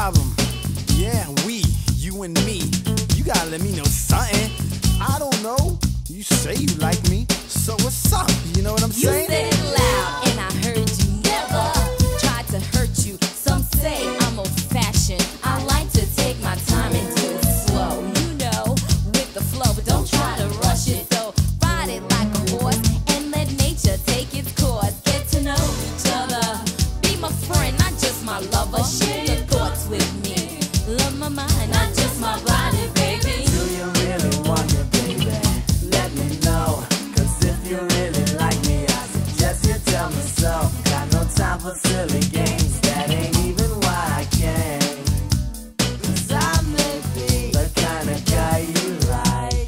problem? Yeah, you and me. You gotta let me know something. I don't know. You say you like me, so what's up? You know what I'm saying? You said it loud, and I heard you never tried to hurt you. Some say I'm old-fashioned. I like to take my time and do it slow. You know, with the flow, but don't try to rush it though. Ride it like a horse and let nature take its course. Get to know each other. Be my friend, not just my lover. Share your thoughts with me. Love my mind, not just my body, baby. Do you really want me, baby? Let me know. Cause if you really like me, I suggest you tell me so. Got no time for silly games. That ain't even why I came. Cause I may be the kind of guy you like.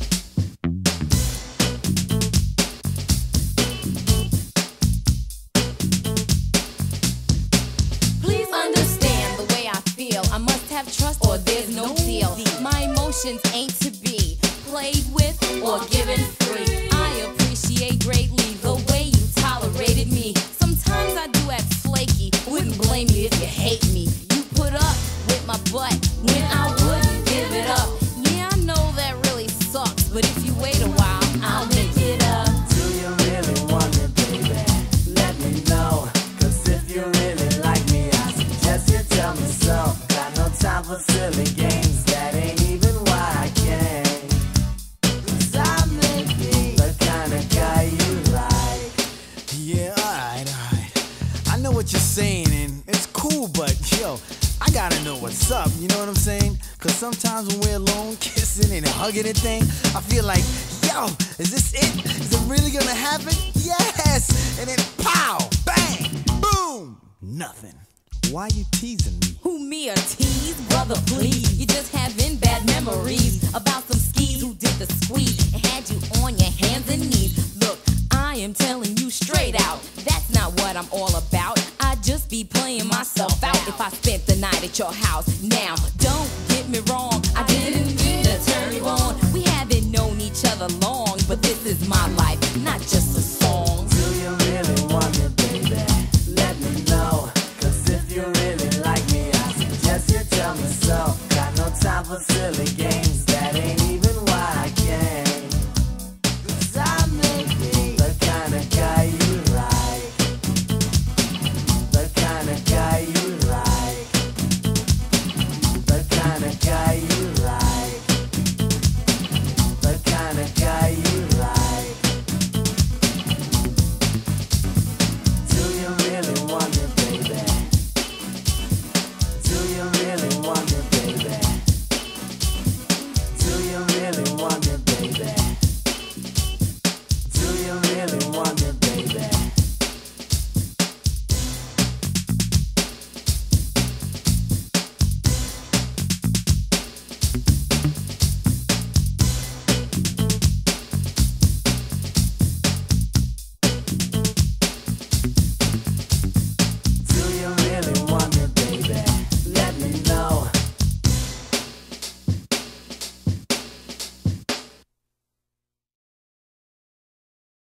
Please understand the way I feel. I must have trust or there's no deal. My emotions ain't to be played with or given free. I appreciate greatly the way you tolerated me. Sometimes I do act flaky. Wouldn't blame you if you hate me. You put up with my butt when I wouldn't give it up. Yeah, I know that really sucks, but if you wait a while, I'll make it up. Do you really want me, baby? Let me know. Cause if you really like me, I suggest you tell me so. Got no time for silly games. That ain't even why I came. Cause I may be the kind of guy you like. Yeah, alright. I know what you're saying, and it's cool, but yo, I gotta know what's up, you know what I'm saying? Cause sometimes when we're alone, kissing and hugging and thing, I feel like, yo, is this it? Is it really gonna happen? Yes! And then pow, bang, boom, nothing. Why you teasing me? Who, me a tease? Brother, please. You just having bad memories about some skis who did the squeeze and had you on your hands and knees. Look, I am telling you straight out, that's not what I'm all about. I just be playing myself out if I spent the night at your house. Now, don't get me wrong, I didn't mean to turn you on. We haven't known each other long, but this is my life, not just a song. Do you really want me, baby? Let me know. Cause if you really like me, I suggest you tell me so. Got no time for silly games.